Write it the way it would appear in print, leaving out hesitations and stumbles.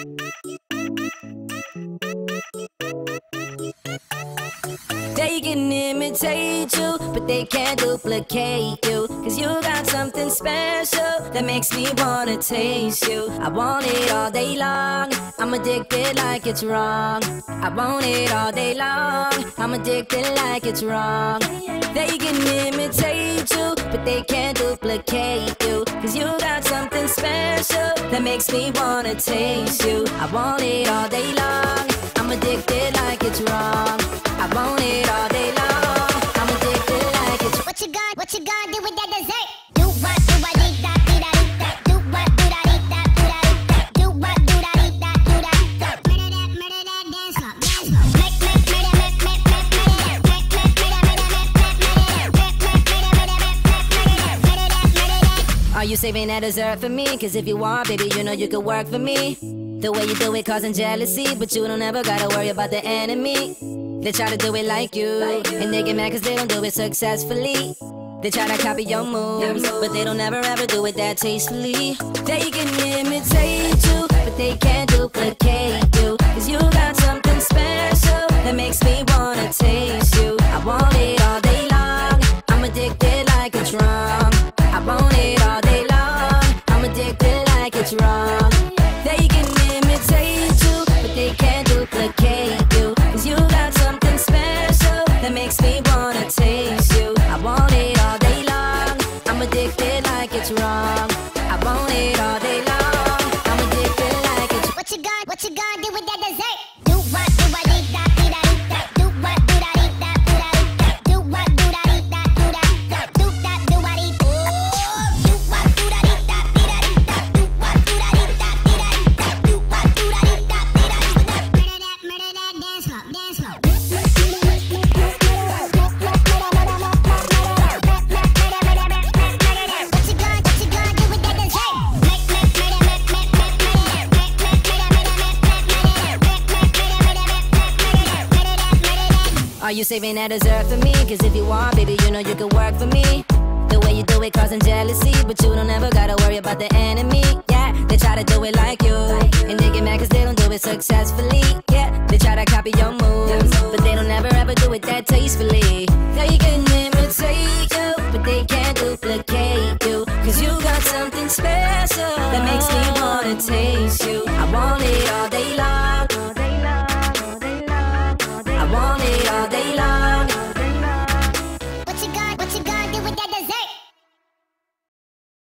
They can imitate you, but they can't duplicate you. Cause you got something special that makes me wanna taste you. I want it all day long, I'm addicted like it's wrong. I want it all day long, I'm addicted like it's wrong. They can imitate you, but they can't duplicate you. Cause you got something special that makes me wanna taste you. I want it all day long, I'm addicted like it's wrong. I want it all day long, I'm addicted like it's. What you gonna do with that dessert? Do what, do I need that, do that, eat that. Do what, do that, eat that, do that, eat that. Do what, do that, eat that, do that, eat that. Murder that, dance up, dance up. Make, Are you saving that dessert for me? Cause if you are, baby, you know you could work for me. The way you do it causing jealousy, but you don't ever gotta worry about the enemy. They try to do it like you, and they get mad cause they don't do it successfully. They try to copy your moves, but they don't ever ever do it that tastefully. They can imitate you, but they can't duplicate you. Cause you got something special that makes me wanna taste you. I want it all day long, I'm addicted like it's wrong. I want it all day long, I'm addicted like it's wrong. They can imitate you, but they can't duplicate you. Cause you got something special that makes me wanna taste you. I want it all day long, I'm addicted like it's wrong. I want it all day long, I'm addicted like it's. what you gonna do with that dessert? Do what, do I need that, do that, eat that. Do what, do that, eat that, do that, eat that. Do what, do that, eat that, do that, eat that. Do that, do I eat that. Do what, do that, eat that, do that, eat that. Do what, do that, eat that, do that, eat that. Do what, do that, eat that, do that, eat that. Murder that, dance up, dance up. Are you saving that dessert for me? Cause if you are, baby, you know you can work for me. The way you do it causing jealousy, but you don't ever gotta worry about the enemy. Yeah, they try to do it like you, and they get mad cause they don't do it successfully. Yeah, they try to copy your moves, but they don't ever ever do it that tastefully. They can imitate you, but they can't duplicate you. Cause you got something special that makes me wanna taste you. I want it all